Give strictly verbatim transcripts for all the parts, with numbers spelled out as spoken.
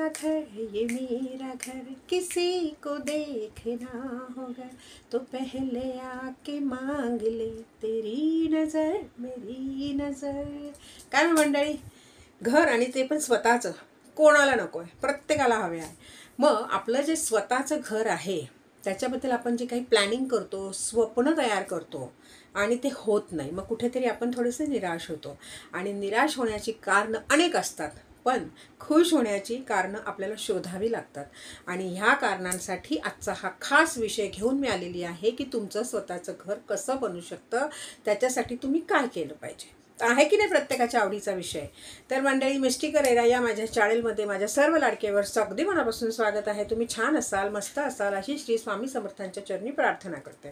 घर, ये मेरा घर, किसी को देखना होगा तो पहले आके मांग ले तेरी नजर मेरी नजर। काय मंडळी, घर आणि ते पण स्वतःचं कोणाला नको आहे, प्रत्येकाला हवे आहे। मग आपलं जे स्वतःचं घर आहे त्याच्याबद्दल आपण जे काही प्लॅनिंग करतो, स्वप्न तयार करतो आणि ते होत नाही, मग कुठेतरी आपण थोडेसे निराश होतो। आणि निराश होण्याची कारणं अनेक असतात, पण खुश होण्याची कारणं आपल्याला शोधावी लागतात। आणि ह्या कारणांसाठी आजचा हा खास विषय घेऊन मी आलेली आहे की तुमचं स्वतःचं घर कसं बनू शकतं, त्याच्यासाठी तुम्ही काय केलं पाहिजे। आहे की नाही प्रत्येकाच्या आवडीचा विषय। तर मंडळी, मिस्टिक रेरा या माझ्या चॅनलमध्ये माझ्या सर्व लाडकेवरचं अगदी मनापासून स्वागत आहे। तुम्ही छान असाल, मस्त असाल अशी श्री स्वामी समर्थांच्या चरणी प्रार्थना करते।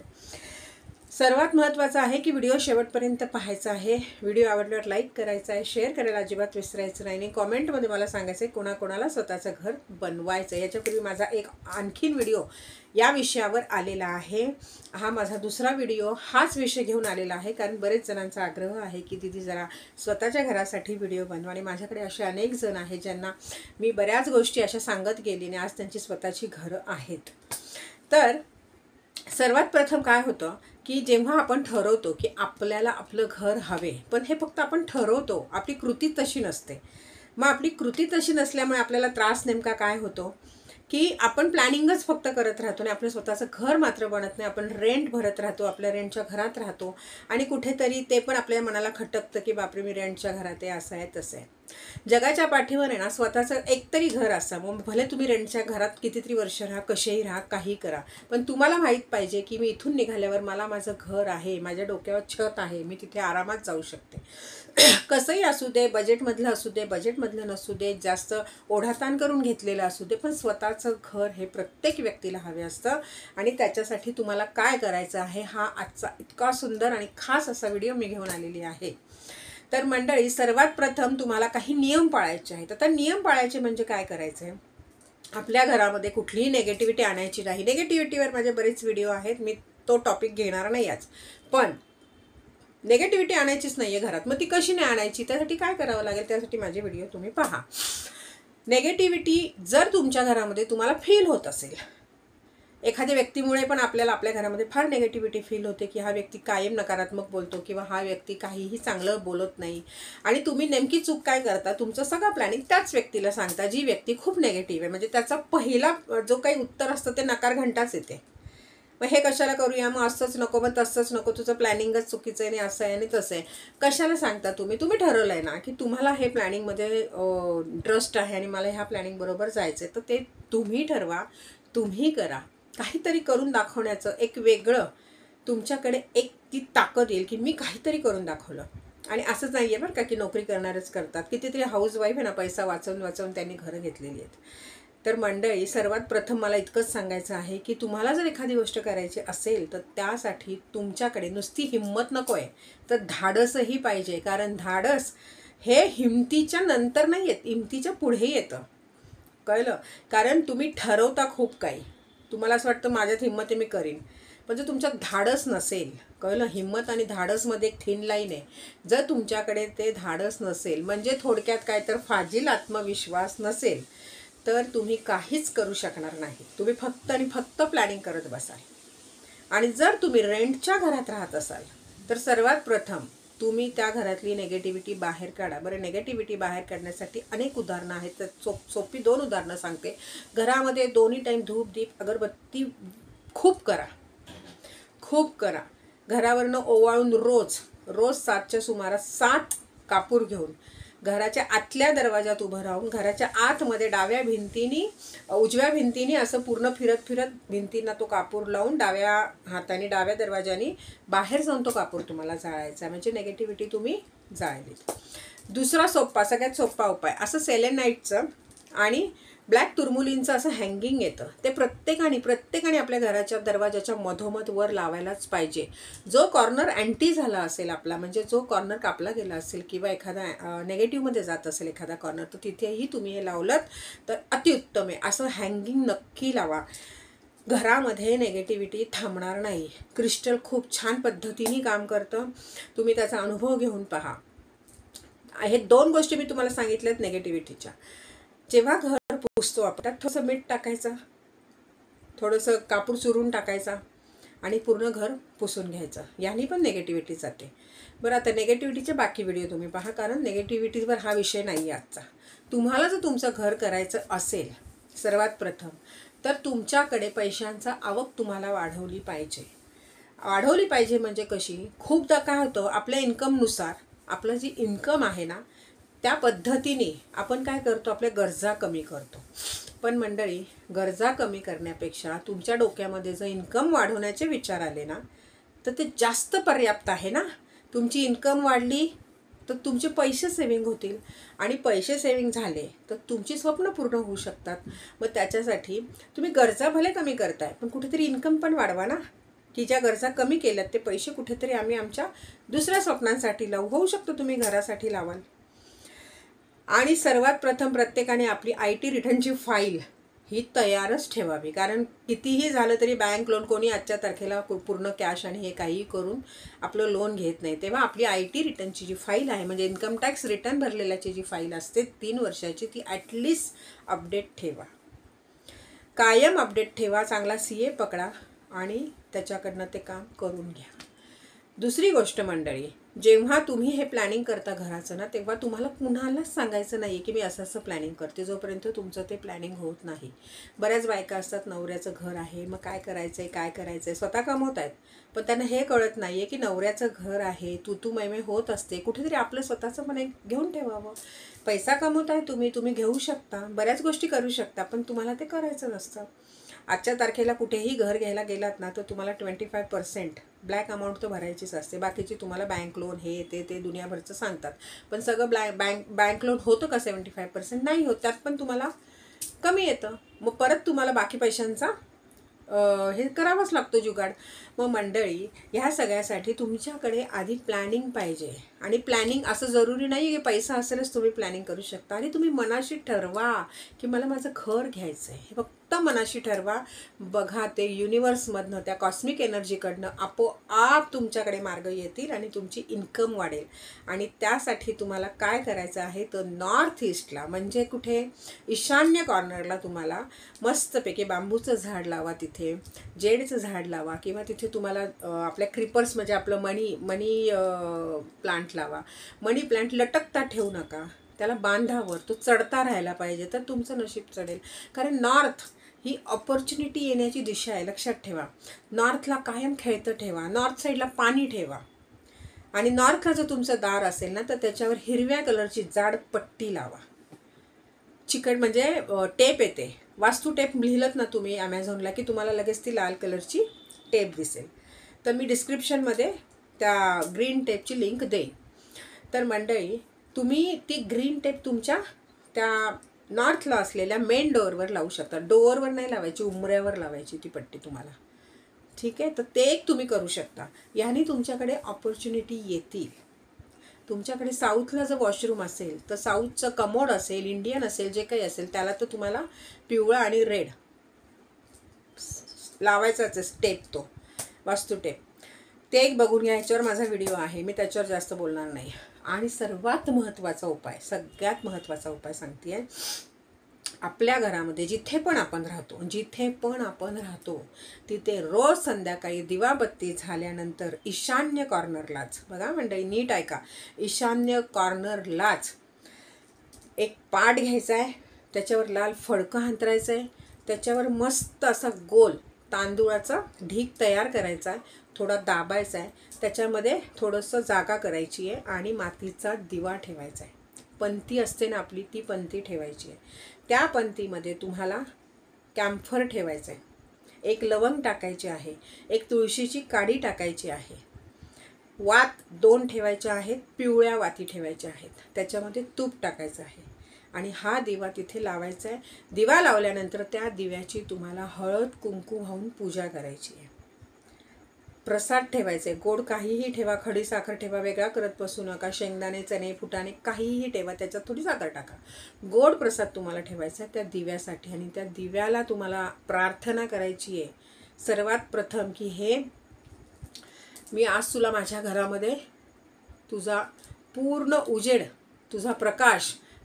सर्वात महत्त्वाचं आहे की व्हिडिओ शेवटपर्यंत पाहायचा आहे। व्हिडिओ आवडल्यावर लाईक करायचा आहे, शेअर करायला अजिबात विसरायचं नाही आणि कॉमेंटमध्ये मला सांगायचं आहे कोणाकोणाला स्वतःचं घर बनवायचं आहे। याच्यापूर्वी माझा एक आणखीन व्हिडिओ या विषयावर आलेला आहे। हा माझा दुसरा व्हिडिओ हाच विषय घेऊन आलेला आहे, कारण बरेच जणांचा आग्रह आहे की दीदी जरा स्वतःच्या घरासाठी व्हिडिओ बनवा। आणि माझ्याकडे असे अनेक जण आहेत ज्यांना मी बऱ्याच गोष्टी अशा सांगत गेली आणि आज त्यांची स्वतःची घरं आहेत। तर सर्वात प्रथम काय होतं की जेव्हा आपण ठरवतो की आपल्याला आपलं घर हवे, पण हे फक्त आपण ठरवतो, आपली कृती तशी नसते। मग आपली कृती तशी नसल्यामुळे आपल्याला त्रास नेमका काय होतो की आपण प्लॅनिंगच फक्त करत राहतो आणि आपलं स्वतःचं घर मात्र बनत नाही। आपण रेंट भरत राहतो, आपल्या रेंटच्या घरात राहतो आणि कुठेतरी ते पण आपल्या मनाला खटकतं की बापरे मी रेंटच्या घरात आहे, असं आहे तसं आहे। जगाच्या पाठीवर आहे ना स्वतःचं एकतरी घर असा, मग भले तुम्ही रेंटच्या घरात कितीतरी वर्ष राहा, कसेही राहा, काही करा, पण तुम्हाला माहीत पाहिजे की मी इथून निघाल्यावर मला माझं घर आहे, माझ्या डोक्यावर छत आहे, मी तिथे आरामात जाऊ शकते। कसंही असू दे, बजेटमधलं असू दे, बजेटमधलं नसू दे, जास्त ओढाताण करून घेतलेलं असू दे, पण स्वतःचं घर हे प्रत्येक व्यक्तीला हवे असतं। आणि त्याच्यासाठी तुम्हाला काय करायचं आहे हा आजचा इतका सुंदर आणि खास असा व्हिडिओ मी घेऊन आलेली आहे। तर मंडळी, सर्वात प्रथम तुम्हाला काही नियम पाळायचे आहेत। आता नियम पाळायचे म्हणजे काय करायचं आहे, आपल्या घरामध्ये कुठलीही नेगेटिव्हिटी आणायची नाही। नेगेटिव्हिटीवर माझे बरेच व्हिडिओ आहेत, मी तो टॉपिक घेणार नाही आज, पण नेगेटिव्हिटी आणायचीच नाही आहे घरात। मग ती कशी नाही आणायची, त्यासाठी काय करावं लागेल, त्यासाठी माझे व्हिडिओ तुम्ही पहा। नेगेटिव्हिटी जर तुमच्या घरामध्ये तुम्हाला फील होत असेल, एखाद्या व्यक्तीमुळे पण आपल्याला आपल्या घरामध्ये फार नेगेटिव्हिटी फील होते की हा व्यक्ती कायम नकारात्मक बोलतो किंवा हा व्यक्ती काहीही चांगलं बोलत नाही, आणि तुम्ही नेमकी चूक काय करता, तुमचं सगळं प्लॅनिंग त्याच व्यक्तीला सांगता जी व्यक्ती खूप नेगेटिव्ह आहे। म्हणजे त्याचा पहिला जो काही उत्तर असतं ते नकार घंटाच येते, मग हे कशाला करूया, मग असंच नको, मग तसंच नको, तुझं प्लॅनिंगच चुकीचं आहे आणि असं आहे आणि तसं आहे। कशाला सांगता तुम्ही तुम्ही ठरवलं आहे ना की तुम्हाला हे प्लॅनिंगमध्ये ट्रस्ट आहे आणि मला ह्या प्लॅनिंग बरोबर जायचं आहे, तर ते तुम्ही ठरवा, तुम्ही करा। काहीतरी करून दाखवण्याचं एक वेगळं तुमच्याकडे एक ती ताकद येईल की मी काहीतरी करून दाखवलं। आणि असंच नाही आहे बरं का की नोकरी करणारच करतात, कितीतरी हाऊसवाईफ आहे ना पैसा वाचवून वाचवून त्यांनी घरं घेतलेली आहेत। तर मंडळी, सर्वात प्रथम मला इतकंच सांगायचं आहे की तुम्हाला जर एखादी गोष्ट करायची असेल तर त्यासाठी तुमच्याकडे नुसती हिंमत नको आहे, तर धाडसही पाहिजे। कारण धाडस हे हिमतीच्या नंतर नाही येत, हिमतीच्या पुढे येतं, कळलं। कारण तुम्ही ठरवता खूप काही, तुम्हाला असं वाटतं माझ्यात हिंमत आहे मी करीन, पण जर तुमच्यात धाडस नसेल, कळलं, हिंमत आणि धाडसमध्ये एक थिन लाईन आहे, जर तुमच्याकडे ते धाडस नसेल, म्हणजे थोडक्यात काय तर फाजील आत्मविश्वास नसेल, तर तुम्ही काहीच करू शकणार नाही। तुम्ही फक्त आणि फक्त प्लॅनिंग करत बसाल। आणि जर तुम्ही रेंटच्या घरात राहत असाल तर सर्वात प्रथम तुम्ही त्या घरातली नेगेटिव्हिटी बाहेर काढा। बरं, नेगेटिव्हिटी बाहेर काढण्यासाठी अनेक उदाहरणं आहेत, तर सोप सोपी दोन उदाहरणं सांगते। घरामध्ये दोन्ही टाईम धूप दीप अगरबत्ती खूप करा, खूप करा। घरावरनं ओवाळून रोज रोज सातच्या सुमारास सात कापूर घेऊन घराच्या आतल्या दरवाजात उभं राहून घराच्या आतमध्ये डाव्या भिंतीनी उजव्या भिंतीनी असं पूर्ण फिरत फिरत भिंतींना तो कापूर लावून डाव्या हाताने डाव्या दरवाजाने बाहेर जाऊन तो कापूर तुम्हाला जाळायचा, म्हणजे नेगेटिव्हिटी तुम्ही जाळलीत। दुसरा सोप्पा, सगळ्यात सोप्पा उपाय, असं सेलेनाईटचं आणि ब्लॅक तुर्मुलींचं असं हँगिंग येतं, ते प्रत्येकाने प्रत्येकाने आपल्या घराच्या दरवाजाच्या मधोमध वर लावायलाच पाहिजे। जो कॉर्नर अँटी झाला असेल आपला, म्हणजे जो कॉर्नर कापला गेला असेल किंवा एखादा नेगेटिव्हमध्ये जात असेल एखादा कॉर्नर, तर तिथेही तुम्ही हे लावलं तर अतिउत्तम आहे। असं हँगिंग नक्की लावा, घरामध्ये नेगेटिव्हिटी थांबणार नाही। क्रिस्टल खूप छान पद्धतीने काम करतं, तुम्ही त्याचा अनुभव घेऊन पहा। हे दोन गोष्टी मी तुम्हाला सांगितल्यात नेगेटिव्हिटीच्या। जेव्हा घर पुसतो आपण, त्यात थोडंसं मीठ टाकायचं, थोडंसं कापूर चुरून टाकायचा आणि पूर्ण घर पुसून घ्यायचं. याने पण नेगेटिव्हिटी जाते. बरं, आता नेगेटिव्हिटीचे बाकी व्हिडिओ तुम्ही पहा, कारण नेगेटिव्हिटीवर हा विषय नाही आहे आजचा. तुम्हाला जर तुमचं घर करायचं असेल सर्वात प्रथम, तर तुमच्याकडे पैशांचा आवक तुम्हाला वाढवली पाहिजे. वाढवली पाहिजे म्हणजे कशी? खूपदा काय होतं, आपल्या इन्कमनुसार आपलं जी इन्कम आहे ना, त्या पद्धतीने आपण काय करतो, आपल्या गरजा कमी करतो. पण मंडळी, गरजा कमी करण्यापेक्षा तुमच्या डोक्यामध्ये जर इन्कम वाढवण्याचे विचार आले ना, तर ते जास्त पर्याप्त आहे ना. तुमची इन्कम वाढली तर तुमचे पैसे सेविंग होतील, आणि पैसे सेविंग झाले तर तुमची स्वप्न पूर्ण होऊ शकतात. मग त्याच्यासाठी तुम्ही गरजा भले कमी करताय, पण कुठेतरी इन्कम पण वाढवा ना, की ज्या गरजा कमी केल्यात ते पैसे कुठेतरी आम्ही आमच्या दुसऱ्या स्वप्नांसाठी लावू. होऊ शकतो तुम्ही घरासाठी लावाल. आणि सर्वात प्रथम प्रत्येकाने आपली आय टी रिटर्नची फाईल ही तयारच ठेवावी. कारण कितीही झालं तरी बँक लोन कोणी आजच्या तारखेला पूर्ण कॅश आणि हे काही करून आपलं लोन घेत नाही. तेव्हा आपली आय टी रिटर्नची जी फाईल आहे, म्हणजे इन्कम टॅक्स रिटर्न भरलेल्याची जी फाईल असते तीन वर्षाची, ती ॲटलिस्ट अपडेट ठेवा, कायम अपडेट ठेवा. चांगला सी ए पकडा आणि त्याच्याकडनं ते काम करून घ्या. दुसरी गोष्ट मंडळी, जेव्हा तुम्ही हे प्लॅनिंग करता घराचं ना, तेव्हा तुम्हाला कुणालाच सांगायचं नाही की मी असं असं प्लॅनिंग करते, जोपर्यंत तुमचं ते प्लॅनिंग होत नाही. बऱ्याच बायका असतात, नवऱ्याचं घर आहे, मग काय करायचं आहे काय करायचं आहे, स्वतः कमवत आहेत, पण त्यांना हे कळत नाही आहे की नवऱ्याचं घर आहे, तू तू मैमे होत असते. कुठेतरी आपलं स्वतःचं पण एक घेऊन ठेवावं. पैसा कमवत आहे तुम्ही, तुम्ही घेऊ शकता, बऱ्याच गोष्टी करू शकता, पण तुम्हाला ते करायचं नसतं. आजच्या तारखेला कुठेही घर घ्यायला गेलात ना, तर तुम्हाला twenty five percent black amount तर भरायचीच असते. बाकीची तुम्हाला बँक लोन हे ते ते दुनियाभरचं सांगतात, पण सगळं ब्लॅ बँक बँक लोन होतं का सेवन्टी फाय पर्सेंट? नाही होत. त्यात पण तुम्हाला कमी येतं. मग परत तुम्हाला बाकी पैशांचा हे करावंच लागतो जुगाड. मग मंडळी, ह्या सगळ्यासाठी तुमच्याकडे आधी प्लॅनिंग पाहिजे. आणि प्लॅनिंग असं जरुरी नाही की पैसा असेलच तुम्ही प्लॅनिंग करू शकता. आणि तुम्ही मनाशी ठरवा की मला माझं घर घ्यायचं आहे, हे फक्त मनाशी ठरवा. बघा, ते युनिवर्समधनं, त्या कॉस्मिक एनर्जीकडनं आपोआप तुमच्याकडे मार्ग येतील आणि तुमची इन्कम वाढेल. आणि त्यासाठी तुम्हाला काय करायचं आहे, तर नॉर्थ ईस्टला, म्हणजे कुठे, ईशान्य कॉर्नरला तुम्हाला मस्तपैकी बांबूचं झाड लावा, तिथे जेडचं झाड लावा, किंवा तिथे तुम्हाला आपल्या क्रिपर्स म्हणजे आपलं मनी मनी प्लांट लावा. मनी प्लांट लटकता ठेवू नका, त्याला बांधावर, तो चढता राहायला पाहिजे, तर तुमचं नशीब चढेल. कारण नॉर्थ ही ऑपॉर्च्युनिटी येण्याची दिशा आहे, लक्षात ठेवा. नॉर्थला कायम खेळतं ठेवा, नॉर्थ साईडला पाणी ठेवा. आणि नॉर्थला जर तुमचं दार असेल ना, तर त्याच्यावर हिरव्या कलरची जाड पट्टी लावा. चिकट म्हणजे टेप येते, वास्तू टेप लिहिलत ना तुम्ही ॲमेझॉनला, की तुम्हाला लगेच ती लाल कलरची टेप दिसेल. तर मी डिस्क्रिप्शनमध्ये त्या ग्रीन टेपची लिंक देईन. तर मंडळी, तुम्ही ती ग्रीन टेप तुमच्या त्या नॉर्थला असलेल्या मेन डोअरवर लावू शकता. डोअरवर नाही लावायची, उंबऱ्यावर लावायची ती पट्टी तुम्हाला. ठीक आहे, तर ते एक तुम्ही करू शकता. ह्याने तुमच्याकडे ऑपॉर्च्युनिटी येतील. तुमच्याकडे साऊथला जर वॉशरूम असेल, तर साऊथचं कमोड असेल, इंडियन असेल, जे काही असेल, त्याला तर तुम्हाला पिवळा आणि रेड लावायचाच आहे टेप, तो वास्तू टेप. ते एक बघून घ्या, ह्याच्यावर माझा व्हिडिओ आहे, मी त्याच्यावर जास्त बोलणार नाही. आणि सर्वात महत्त्वाचा उपाय, सगळ्यात महत्त्वाचा उपाय सांगते आहे, आपल्या घरामध्ये जिथे पण आपण राहतो जिथे पण आपण राहतो तिथे रोज संध्याकाळी दिवाबत्ती झाल्यानंतर ईशान्य कॉर्नरलाच, बघा मंडळी नीट ऐका, ईशान्य कॉर्नरलाच एक पाट घ्यायचा आहे, त्याच्यावर लाल फडकं अंतरायचं आहे, त्याच्यावर मस्त असा गोल तांदूळाचा ढीग तयार करायचा आहे, थोडा दाबायचा आहे, त्याच्यामध्ये थोडंसं जागा करायची आहे आणि मातीचा दिवा ठेवायचा आहे. पंती असते ना आपली, ती पंती ठेवायची आहे. त्या पंतीमध्ये तुम्हाला कॅम्फर ठेवायचं आहे, एक लवंग टाकायची आहे, एक तुळशीची काडी टाकायची आहे, वात दोन ठेवायच्या आहेत, पिवळ्या वाती ठेवायच्या आहेत, त्याच्यामध्ये तूप टाकायचं आहे आणि हा दिवा तिथे लावायचा आहे. दिवा लावल्यानंतर त्या दिव्याची तुम्हाला हळद कुंकू वाहून पूजा करायची आहे. प्रसाद ठेवायचे, गोड काहीही ठेवा, खडी साखर ठेवा, वेगळा करत बसू नका, शेंगदाणे चणे फुटाणे काहीही ठेवा, त्याच्यात थोडी साखर टाका. गोड प्रसाद तुम्हाला ठेवायचा आहे त्या दिव्यासाठी. आणि त्या दिव्याला तुम्हाला प्रार्थना करायची आहे सर्वात प्रथम, की हे मी आज तुला माझ्या घरामध्ये तुझा पूर्ण उजेड, तुझा प्रकाश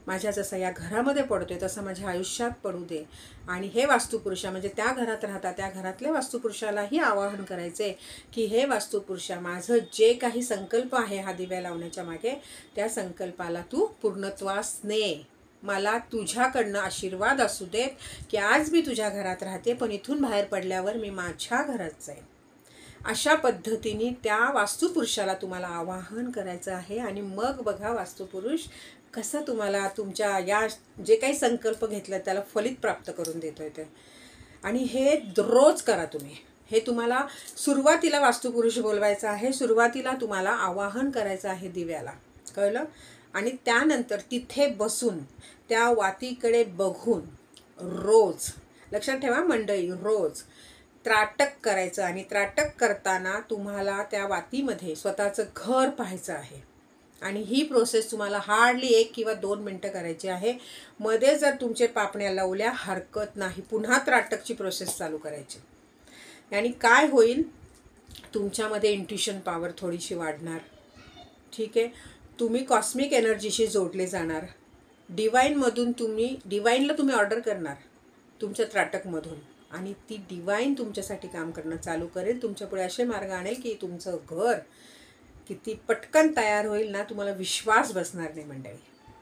माझ्या जसं या घरामध्ये पडतोय तसं माझ्या आयुष्यात पडू दे. आणि हे वास्तुपुरुषा म्हणजे त्या घरात राहता त्या घरातल्या वास्तुपुरुषालाही आवाहन करायचे की हे वास्तुपुरुषा, माझं जे काही संकल्प आहे हा दिव्या लावण्याच्या मागे, त्या संकल्पाला तू पूर्णत्वास ने. मला तुझ्याकडनं आशीर्वाद असू देत की आज मी तुझ्या घरात राहते, पण इथून बाहेर पडल्यावर मी माझ्या घरात जाईन. अशा पद्धतीने त्या वास्तुपुरुषाला तुम्हाला आवाहन करायचं आहे. आणि मग बघा वास्तुपुरुष कसं तुम्हाला तुमच्या या जे काही संकल्प घेतलं त्याला फलित प्राप्त करून देतोय ते. आणि हे रोज करा तुम्ही. हे तुम्हाला सुरुवातीला वास्तुपुरुष बोलवायचं आहे, सुरुवातीला तुम्हाला आवाहन करायचं आहे दिव्याला, कळलं. आणि त्यानंतर तिथे बसून त्या वातीकडे बघून रोज, लक्षात ठेवा मंडळी, रोज त्राटक करायचं. आणि त्राटक करताना तुम्हाला त्या वातीमध्ये स्वतःचं घर पाहायचं आहे. आणि ही प्रोसेस तुम्हाला हार्डली एक किंवा दोन मिनटं करायची आहे. मध्ये जर तुमचे पापण्या लावल्या हरकत नाही, पुन्हा त्राटकची प्रोसेस चालू करायची. आणि काय होईल, तुमच्यामध्ये इंट्युशन पॉवर थोडीशी वाढणार. ठीक आहे, तुम्ही कॉस्मिक एनर्जीशी जोडले जाणार. डिवाईनमधून तुम्ही डिवाईनला तुम्ही ऑर्डर करणार तुमच्या त्राटकमधून, आणि ती डिवाईन तुमच्यासाठी काम करणं चालू करेल. तुमच्यापुढे असे मार्ग आणेल की तुमचं घर किती पटकन तयार होईल ना, तुम्हाला विश्वास बसणार नाही मंडळी.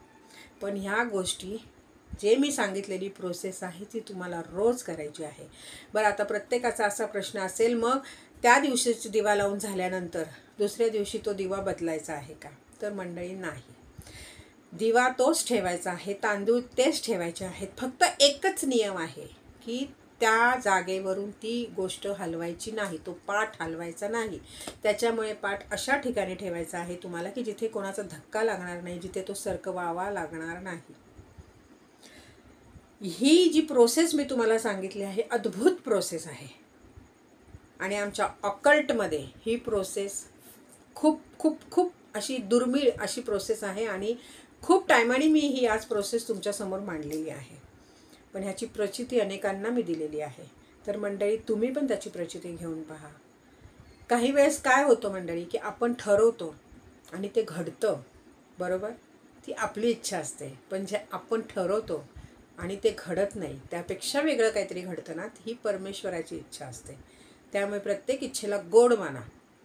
पण ह्या गोष्टी जे मी सांगितलेली प्रोसेस आहे ती तुम्हाला रोज करायची आहे. बरं, आता प्रत्येकाचा असा प्रश्न असेल, मग त्या दिवशीची दिवा लावून झाल्यानंतर दुसऱ्या दिवशी तो दिवा बदलायचा आहे का? तर मंडळी नाही, दिवा तोच ठेवायचा आहे, तांदूळ तेच ठेवायचे आहेत. फक्त एकच नियम आहे की त्या जागेवरून ती गोष्ट हलवायची नाही, तो पाठ हलवायचा नाही. त्याच्यामुळे पाठ अशा ठिकाणी ठेवायचा आहे तुम्हाला की जिथे कोणाचा धक्का लागणार नाही, जिथे तो सरकवावा लागणार नाही. ही जी प्रोसेस मी तुम्हाला सांगितली आहे अद्भुत प्रोसेस आहे. आणि आमच्या ऑकल्टमध्ये ही प्रोसेस खूप खूप खूप अशी दुर्मिळ अशी प्रोसेस आहे. आणि खूप टायमाने मी ही आज प्रोसेस तुमच्यासमोर मांडलेली आहे, पण ह्याची प्रचिती अनेकांना मी दिलेली आहे. तर मंडळी तुम्ही पण त्याची प्रचिती घेऊन पहा. काही वेळेस काय होतं मंडळी की आपण ठरवतो आणि ते घडतं, बरोबर, ती आपली इच्छा असते. पण जे आपण ठरवतो आणि ते घडत नाही, त्यापेक्षा वेगळं काहीतरी घडतं ना, ही परमेश्वराची इच्छा असते. त्यामुळे प्रत्येक इच्छेला गोड माना.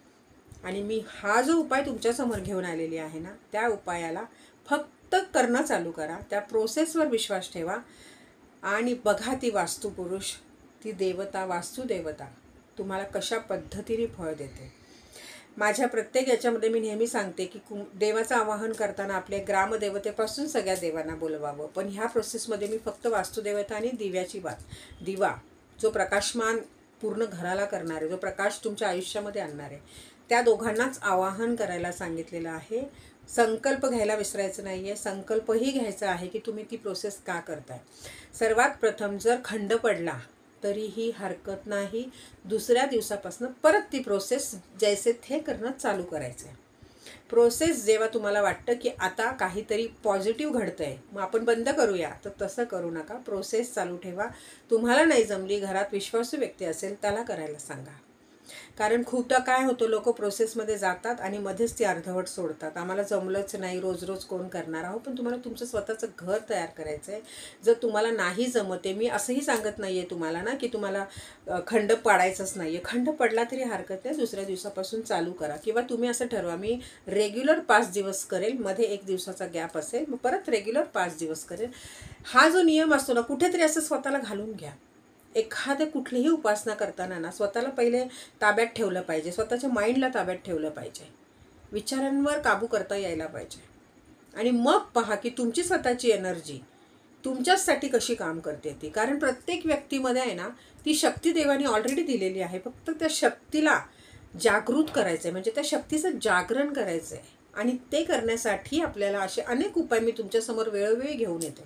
आणि मी हा जो उपाय तुमच्यासमोर घेऊन आलेली आहे ना, त्या उपायाला फक्त करणं चालू करा. त्या प्रोसेसवर विश्वास ठेवा आणि बघा ती वास्तुपुरुष, ती देवता, वास्तुदेवता तुम्हाला कशा पद्धतीने फळ देते. माझ्या प्रत्येक याच्यामध्ये मी नेहमी सांगते की कु देवाचं आवाहन करताना आपल्या ग्रामदेवतेपासून सगळ्या देवांना बोलवावं. पण ह्या प्रोसेसमध्ये मी फक्त वास्तुदेवता आणि दिव्याची बात, दिवा जो प्रकाशमान पूर्ण घराला करणार आहे, जो प्रकाश तुमच्या आयुष्यामध्ये आणणार आहे, त्या दोघांनाच आवाहन करायला सांगितलेलं आहे. संकल्प घ्यायला विसरायचं नाही आहे. संकल्पही घ्यायचा आहे की तुम्ही ती प्रोसेस का करताय. सर्वात प्रथम जर खंड पडला तरीही हरकत नाही, दुसऱ्या दिवसापासून परत ती प्रोसेस जैसे थे करणं चालू करायचं आहे. प्रोसेस जेव्हा तुम्हाला वाटतं की आता काहीतरी पॉझिटिव्ह घडतं आहे, मग आपण बंद करूया, तर तसं करू नका. प्रोसेस चालू ठेवा. तुम्हाला नाही जमली, घरात विश्वासू व्यक्ती असेल त्याला करायला सांगा. कारण खूपदा काय होतं, लोक प्रोसेसमध्ये जातात आणि मध्येच ती अर्धवट सोडतात. आम्हाला जमलंच नाही, रोज रोज कोण करणार आहोत. पण तुम्हाला तुमचं स्वतःचं घर तयार करायचं आहे. जर तुम्हाला नाही जमते, मी असंही सांगत नाही आहे तुम्हाला ना की तुम्हाला खंड पाडायचंच नाही आहे. खंड पडला तरी हरकत नाही, दुसऱ्या दिवसापासून चालू करा. किंवा तुम्ही असं ठरवा, मी रेग्युलर पाच दिवस करेल, मध्ये एक दिवसाचा गॅप असेल, मग परत रेग्युलर पाच दिवस करेल. हा जो नियम असतो ना, कुठेतरी असं स्वतःला घालून घ्या. एखादे कुठलीही उपासना करताना ना स्वतःला पहिले ताब्यात ठेवलं पाहिजे, स्वतःच्या माइंडला ताब्यात ठेवलं पाहिजे, विचारांवर काबू करता यायला पाहिजे. आणि मग पहा की तुमची स्वतःची एनर्जी तुमच्यासाठी कशी काम करते ती. कारण प्रत्येक व्यक्तीमध्ये आहे ना ती शक्ती देवाने ऑलरेडी दिलेली आहे. फक्त त्या शक्तीला जागृत करायचं आहे, म्हणजे त्या शक्तीचं जागरण करायचं आहे. आणि ते करण्यासाठी आपल्याला असे अनेक उपाय मी तुमच्यासमोर वेळोवेळी घेऊन येते.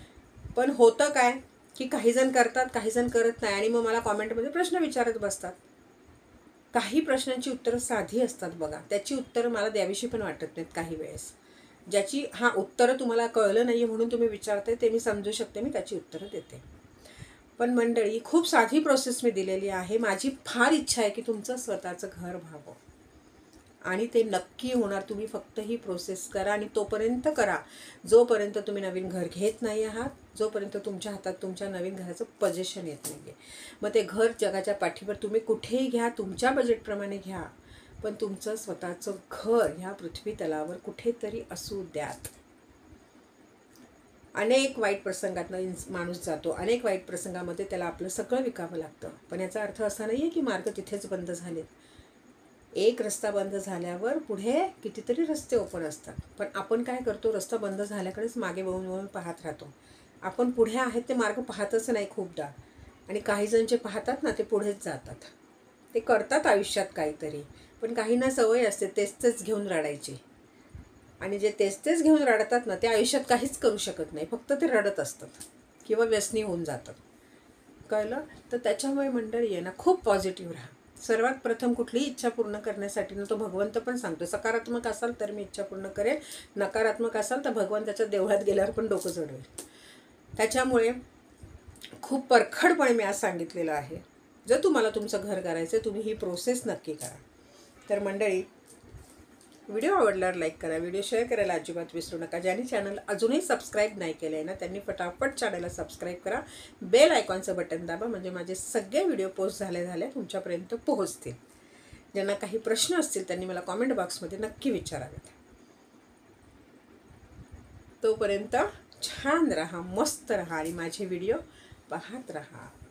पण होतं काय की काही जण करतात, काही जण करत नाही. आणि मग मला कॉमेंटमध्ये प्रश्न विचारत बसतात. काही प्रश्नांची उत्तरं साधी असतात बघा, त्याची उत्तरं मला द्यावीशी पण वाटत नाहीत काही वेळेस. ज्याची हा उत्तरं तुम्हाला कळलं नाही आहे म्हणून तुम्ही विचारते, ते मी समजू शकते, मी त्याची उत्तरं देते. पण मंडळी, खूप साधी प्रोसेस मी दिलेली आहे. माझी फार इच्छा आहे की तुमचं स्वतःचं घर व्हावं. आणि ते नक्की होणार. तुम्ही फक्त ही प्रोसेस करा आणि तोपर्यंत करा जोपर्यंत तुम्ही नवीन घर घेत नाही आहात, जोपर्यंत तुमच्या हातात तुमच्या नवीन घराचं पोझिशन येत नाही आहे. मग ते घर जगाच्या पाठीवर तुम्ही कुठेही घ्या, तुमच्या बजेटप्रमाणे घ्या, पण तुमचं स्वतःचं घर ह्या पृथ्वी तलावर कुठेतरी असू द्यात. अनेक वाईट प्रसंगातनं माणूस जातो, अनेक वाईट प्रसंगामध्ये त्याला आपलं सगळं विकावं लागतं. पण याचा अर्थ असा नाही आहे की मार्ग तिथेच बंद झालेत. एक रस्ता बंद झाल्यावर पुढे कितीतरी रस्ते ओपन असतात. पण आपण काय करतो, रस्ता बंद झाल्याकडेच मागे वळून वळून पाहत राहतो. आपण पुढे आहेत ते मार्ग पाहतच नाही खूपदा. आणि काही जण जे पाहतात ना ते पुढेच जातात. ते करतात आयुष्यात काहीतरी, पण काहींना सवय असते तेच तेच घेऊन रडायची. आणि जे तेच तेच घेऊन रडतात ना ते आयुष्यात काहीच करू शकत नाही, फक्त ते रडत असतात किंवा व्यसनी होऊन जातात. कळलं? तर त्याच्यामुळे मंडळी आहे ना, खूप पॉझिटिव्ह राहा. सर्वात प्रथम कुठलीही इच्छा पूर्ण करण्यासाठी ना तो भगवंत पण सांगतो, सकारात्मक असाल तर मी इच्छा पूर्ण करेल, नकारात्मक असाल तर भगवंताच्या देवळात गेल्यावर पण डोकं जडवेल. त्याच्यामुळे खूप परखडपणे मी आज सांगितलेलं आहे, जर तुम्हाला तुमचं घर करायचं आहे तुम्ही ही प्रोसेस नक्की करा. तर मंडळी, व्हिडिओ आवडल्यावर लाईक करा, व्हिडिओ शेअर करायला अजिबात विसरू नका. ज्यांनी चॅनल अजूनही सबस्क्राईब नाही केलं आहे ना त्यांनी फटाफट चॅनलला सबस्क्राईब करा, बेल आयकॉनचं बटन दाबा, म्हणजे माझे सगळे व्हिडिओ पोस्ट झाले झाले तुमच्यापर्यंत पोहोचतील. ज्यांना काही प्रश्न असतील त्यांनी मला कॉमेंट बॉक्समध्ये नक्की विचारावेत. तोपर्यंत छान राहा, मस्त राहा आणि माझे व्हिडिओ पाहत राहा.